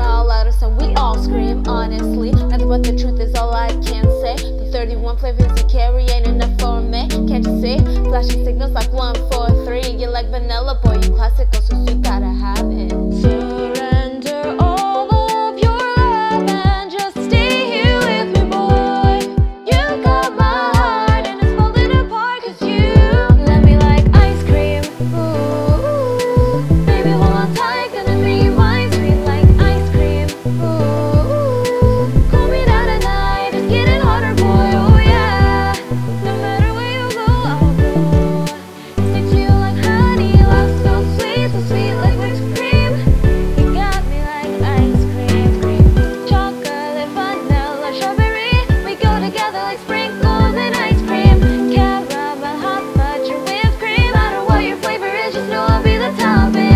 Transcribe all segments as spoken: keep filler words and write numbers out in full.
all louder, so we all scream. Honestly, nothing but the truth is all I can say. The thirty-one flavors you carry ain't enough for me. Can't you see? Flashing signals like one, four, three. You're like vanilla, boy, you classical, so sweet, gotta have it. Surrender all of your love and just stay here with me, boy. You got my heart and it's falling apart, cause you let me like ice cream. Ooh, baby, hold on tight, gonna be mine, sweet like ice cream. Ooh, cool me down tonight, it's getting harder, boy, oh yeah. No matter where you go, I'll go. Stick to you like honey, love so sweet, so sweet like whipped cream. You got me like ice cream. Chocolate, vanilla, strawberry, we go together like sprinkles and ice cream. Caramel, hot fudge, or whipped cream. No matter what your flavor is, just know I'll be the topping.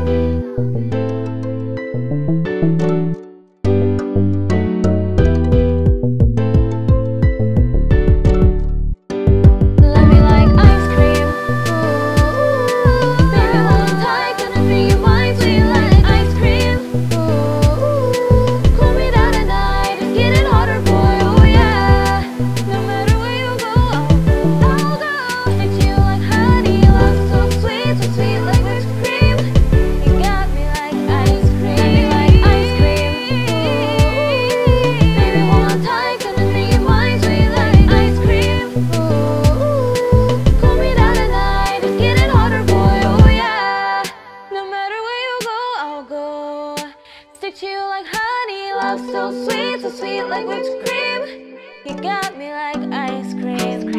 Let me like ice cream. Ooh, baby, hold on tight, gonna be mine, sweet like ice cream. Ooh, cool me down tonight, it's getting harder, boy, oh yeah. No matter where you go, I'll go. I'll go. Stick to you like honey, love so sweet, so sweet like whipped cream. You got me like ice cream. Let me like ice cream. Ooh, baby, hold on tight, gonna be mine, sweet like ice cream. Ooh, cool me down tonight, it's getting harder, boy, oh yeah. No matter where you go, I'll go. Stick to you like honey, love so sweet, so sweet like whipped cream. You got me like ice cream.